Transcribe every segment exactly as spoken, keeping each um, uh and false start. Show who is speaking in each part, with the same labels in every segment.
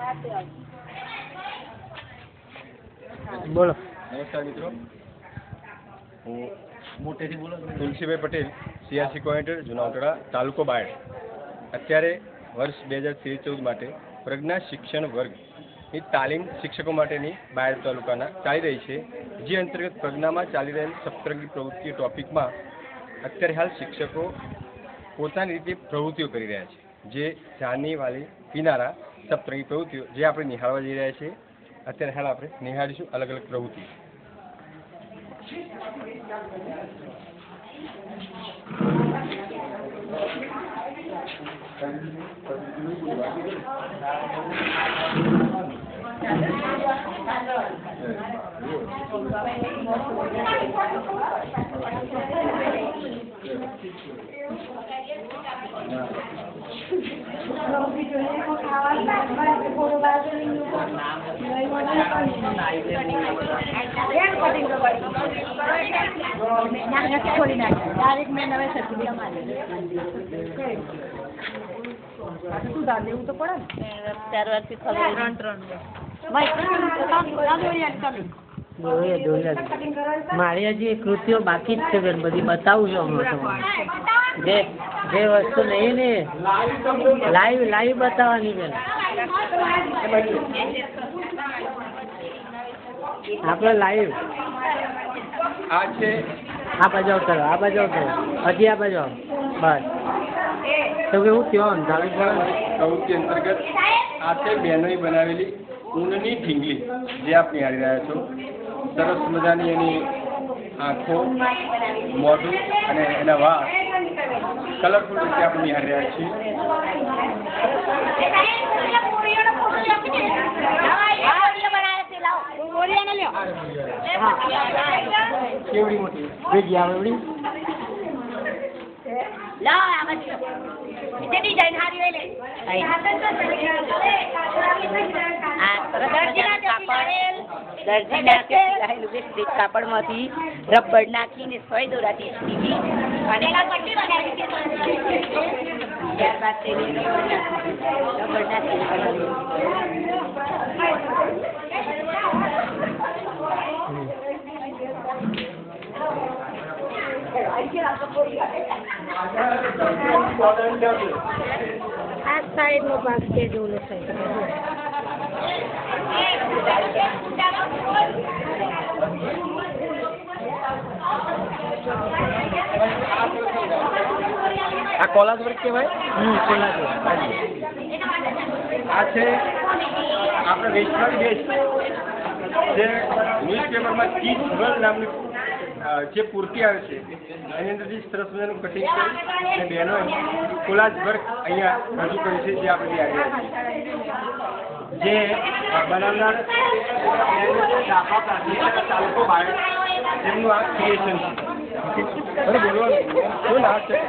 Speaker 1: બોલો.
Speaker 2: નમસ્કાર મિત્રો, હું મોટેથી બોલો તુલસીભાઈ પટેલ, સીઆરસી કોઓર્ડિનેટર, જુનાગઢ તાલુકો બાયડ. અત્યારે વર્ષ બે હજાર તેર ચૌદ માટે પ્રજ્ઞા શિક્ષણ વર્ગની તાલીમ શિક્ષકો માટેની બાયડ તાલુકાના ચાલી રહી છે, જે અંતર્ગત પ્રજ્ઞામાં ચાલી રહેલ સપ્તરંગી પ્રવૃત્તિઓ ટોપિકમાં અત્યારે હાલ શિક્ષકો પોતાની રીતે પ્રવૃત્તિઓ કરી રહ્યા છે, જે જાની વાલી કિનારા સપ્તરંગી પ્રવૃત્તિઓ જે આપણે નિહાળવા જઈ રહ્યા છીએ. અત્યારે હાલ આપણે નિહાળીશું અલગ અલગ પ્રવૃત્તિ.
Speaker 3: એવું તો પડે ને ચાર વાગથી ત્રણ ત્રણ
Speaker 1: મારી હજી કૃતિઓ બાકી જ છે બેન, બધી બતાવું છું હમણાં. જે જે વસ્તુ નહીં ને લાઈવ લાઈવ બતાવવાની બેન. આપણે લાઈવ
Speaker 2: આ છે
Speaker 1: આ બાજુ કરો, આ બાજુ કરો, હજી આ બાજુ બસ. તો કેવું થયો અંધારું પડે.
Speaker 2: પ્રવૃત્તિ અંતર્ગત આ છે બહેનોએ બનાવેલી ઊનની ઢીંગલી, જે આપ નિહાળી રહ્યા છો. સરસ મજાની એની આંખો, મોઢું અને એના વાળ કલરફુલ રીતે આપણે નિહાળી રહ્યા છીએ. કેવડી મોટી ભેગી આવે એવડી.
Speaker 3: કાપડ માંથી રબર નાખીને સોય દોરાથી અને ત્યારબાદ રબર નાખી આ સાઈડ નો ભાગ છે જોલો સાઈડ.
Speaker 2: આ કોલાજ વર્ક કહેવાય.
Speaker 1: હમ કોલાજ વર્ક.
Speaker 2: આ છે આપણે વેસ્ટર્ન દેશ જે ન્યૂઝપેપરમાં ચીઝ વર્લ્ડ નામની જે પૂર્તિ આવે છે, એની અંદરથી સરસ મજાનું કટિંગ કરી અને બહેનોએ કોલાજ વર્ક અહીંયા રજૂ કર્યું છે, જે આપણે આવ્યા છીએ. જે બનાવનાર તાલુકો બાયડ તેમનું આ ક્રિએશન છે. બરાબર બોલવાનું શું નામ છે?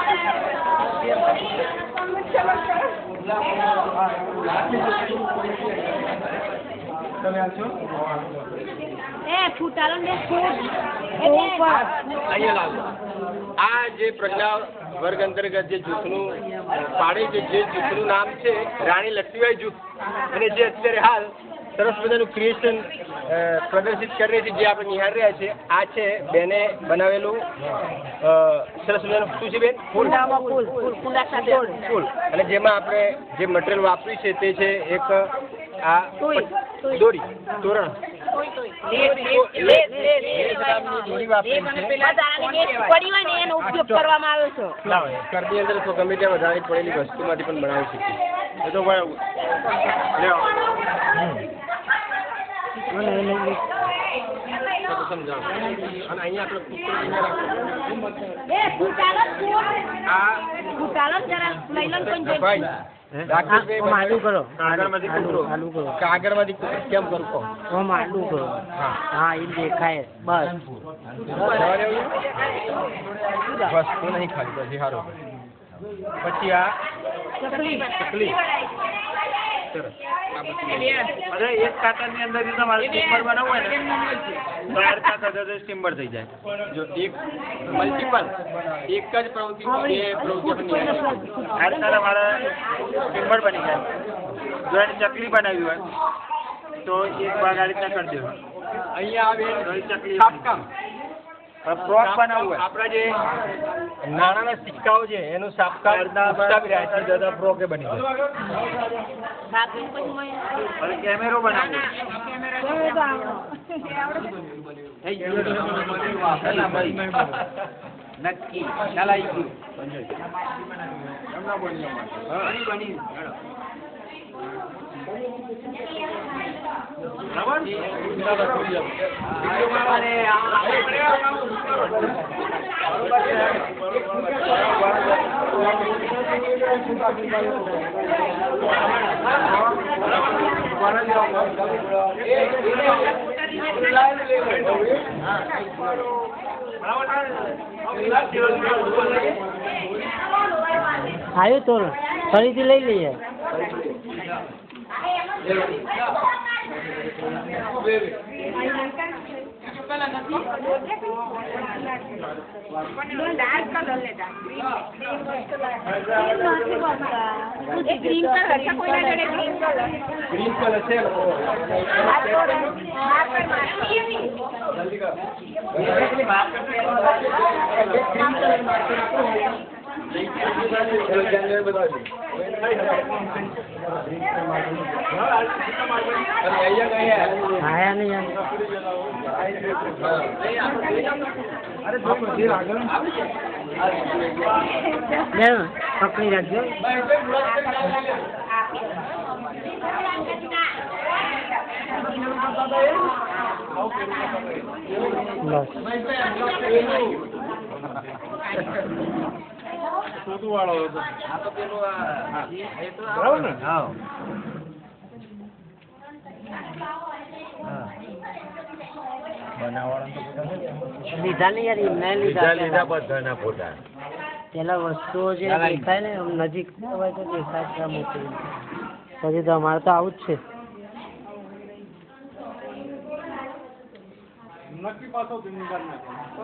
Speaker 2: તમે આ છો
Speaker 3: એ ફૂટાલો ને
Speaker 2: અહીંયા લાવો. આ જે પ્રજ્ઞા વર્ગ અંતર્ગત જે જૂથનું પાડે છે, જે જૂથનું નામ છે રાણી લક્ષ્મીબાઈ જૂથ, અને જે અત્યારે હાલ સરસ મજાનું ક્રિએશન પ્રદર્શિત કરી રહી છે, જે આપણે નિહાળી રહ્યા છીએ. આ છે બેને બનાવેલું સરસ મજાનું શું છે બેન? ફૂલ ફૂલ. અને જેમાં આપણે જે મટીરિયલ વાપર્યું છે તે છે એક આ દોરી તોરણ દોરી વાપરી
Speaker 3: ઉપયોગ કરવામાં આવ્યો છે.
Speaker 2: ઘરની અંદર તો ગમે ત્યાં વધારે પડેલી વસ્તુમાંથી પણ બનાવી શકીએ. એ તો સમજાવો. અને અહીંયા આપણે ભાઈ
Speaker 1: આલુ કરો,
Speaker 2: કાગળમાંથી કૂતરો,
Speaker 1: આલુ કરો,
Speaker 2: કાગળમાંથી કૂતરો કેમ કરું કહો?
Speaker 1: આમ આલુ કરો. હા એ દેખાય બસ.
Speaker 2: વસ્તુ નહીં ખાલી પછી સારું. પછી આ ચકલી ચકલી
Speaker 4: અરે એક કાતરની અંદર જો તમારે સ્ટીમર બનાવવું હોય ને તો ચાર કાતર સાથે સ્ટીમર થઈ જાય.
Speaker 2: જો એક મલ્ટિપલ એક જ પ્રવૃત્તિ બે પ્રવૃત્તિ
Speaker 4: ચાર કાતર મારે સ્ટીમર બની જાય. જો એને ચકલી બનાવી હોય તો એક ભાગ આ રીતના કરી દેવાનો.
Speaker 2: અહીંયા આવે
Speaker 4: તો એ ચકલી
Speaker 2: સાપકામ.
Speaker 4: ફ્રોક બનાવવું હોય
Speaker 2: આપણા જે નાણાના સિક્કાઓ છે એનું સાપકામ ઉષ્ટાવી રહ્યા છે દાદા ફ્રોકે બની જાય.
Speaker 4: હવે કેમેરો બનાવવો નક્કી ખ્યાલ આવી ગયું. બની
Speaker 1: આવ્યું તો ફરીથી લઈ લઈએ.
Speaker 2: ગ્રીન કલર છે
Speaker 1: આયા નહીં યાર. બેન પકડી રાખજો.
Speaker 2: છોટું વાળો હતો. બરાબર ને? હા.
Speaker 1: લીધા નહીં યાર, એમને લીધા
Speaker 2: બધાના ફોટા.
Speaker 1: પેલા વસ્તુઓ જે દેખાય ને આમ નજીક હોય તો દેખાય છે મોટી. પછી તો અમારે તો આવું જ છે.
Speaker 4: નક્કી પાછો જમીનદાર ના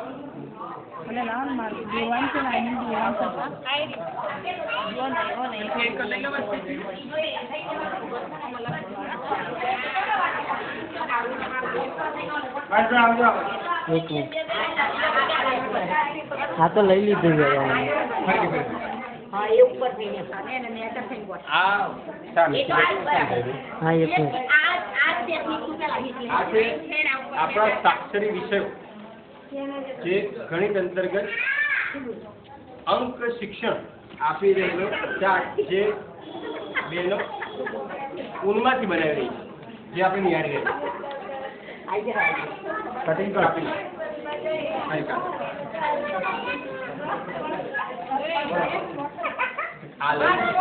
Speaker 1: એક મિનિટ. હા તો લઈ લીધું છે.
Speaker 2: આ સામે
Speaker 1: હા એક મિનિટ.
Speaker 2: આપણા સાક્ષરી વિષયો જે ગણિત અંતર્ગત અંક શિક્ષણ આપી રહેલો ચાર્ટ જે બેનો ઊનમાંથી બનાવી રહી છે, જે આપણે નિહાળી રહી કટિંગ કાપી આ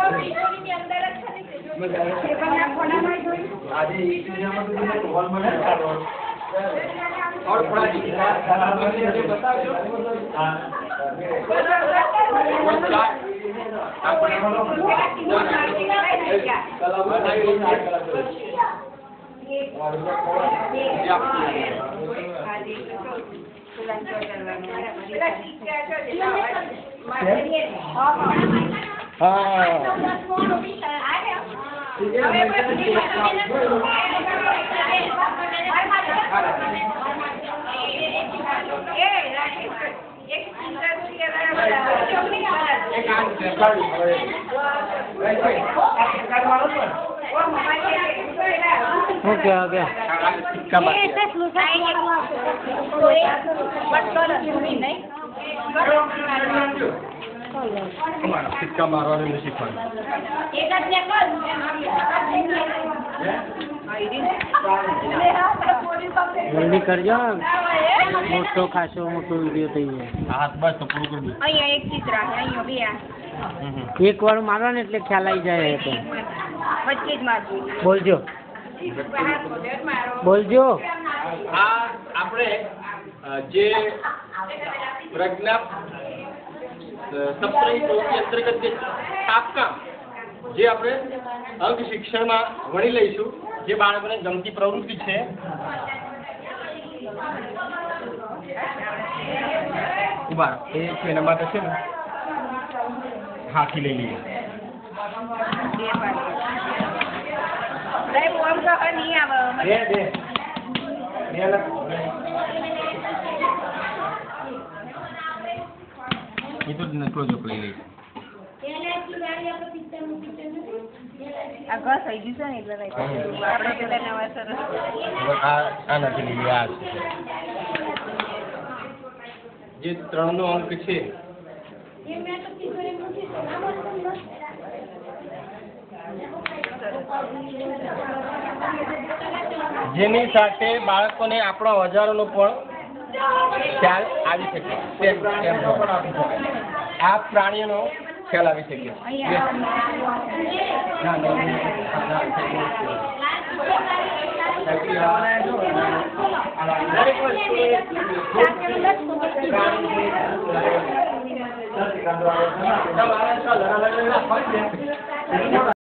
Speaker 2: और थोड़ा बताओ
Speaker 1: ઓકે ઓકે.
Speaker 2: સિક્કા મારવાનું શીખવાનું.
Speaker 1: જલ્દી કરજો, મોટો ખાસો મોટો વિડીયો થઈ જાય.
Speaker 2: હાથ બસ તો પૂરું કરી દો.
Speaker 3: અહીંયા એક ચિત્ર અહીંયા બે
Speaker 1: એક વાર મારવાનું એટલે ખ્યાલ આવી જાય. તો
Speaker 3: વચ્ચે જ મારવું.
Speaker 1: બોલજો બોલજો.
Speaker 2: આ આપણે જે પ્રજ્ઞા સપ્તરી પ્રવૃત્તિ અંતર્ગત જે તાપકામ જે આપણે અંક શિક્ષણમાં ભણી લઈશું, જે બાળકોને ગમતી પ્રવૃત્તિ છે. ઉભા એ છે એના માટે છે ને હાથી લઈ લઈએ. બે બે બે અલગ. એ તો નકલો જોક લઈ લઈશું.
Speaker 3: આ ઘર થઈ ગયું છે ને એટલે આપણે પેલા નવા સરસ
Speaker 2: આ આ નથી લીધી, આ છે જે ત્રણનો અંક છે. જેની સાથે બાળકોને આપણા ઓજારોનો પણ ખ્યાલ આવી શકે. આ પ્રાણીઓનો ખ્યાલ આવી શકે.